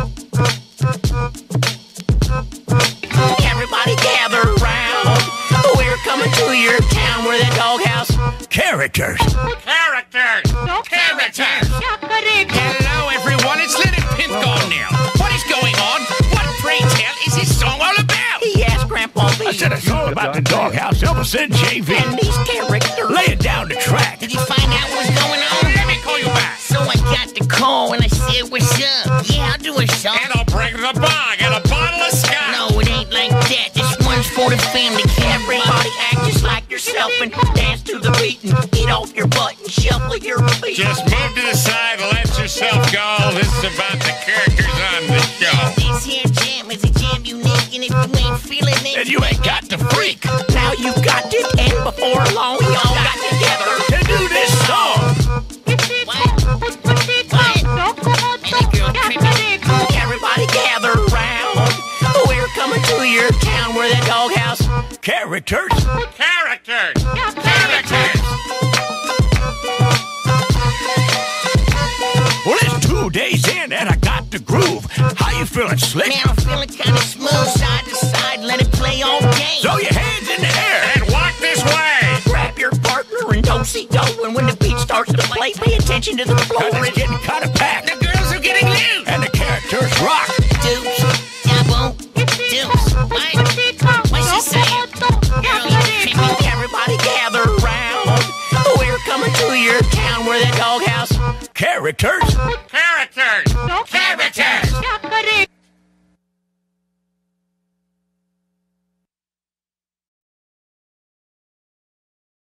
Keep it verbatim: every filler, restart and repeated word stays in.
Everybody gather round. We're coming to your town. We're the Doghouse Characters. Characters! Characters! Hello, everyone. It's Leonard Pimco now. What is going on? What, pray tell, is this song all about? He asked Grandpa V. I said a song about the Doghouse. Elvis and J V. And these characters. Lay it down the track. Did you find out what's going on? Let me call you back. So I got the call and I said, what's up? Yeah, I'll do a song. And I'll bring the bong and a bottle of scotch. No, it ain't like that. This one's for the family. Everybody act just like yourself and dance to the beat and get off your butt and shuffle your feet. Just move to the side and let yourself go. This is about the characters on the show. This here jam is a jam unique, and if you ain't feeling it, And you ain't got to freak now you got it, and before long we all got together to do this song. What? What? And the girl tripping. Everybody gather round. We're coming to your town. We're the Doghouse Characters. Characters! Characters! Well, it's two days in and I got the groove. How you feeling, Slick? Man, I'm feeling kind of smooth, side to side. Let it play all game. Throw your hands in the air. And walk this way! Grab your partner and do-si-do. And when the beat starts to play, pay attention to the floor. Cause it's getting kind of packed. The girls are getting loose! And the characters rock. Deuce, double, deuce. What? What's she saying? Girl, you tripping. Everybody gather round. We're coming to your town. We're the Doghouse Characters. Characters! Characters!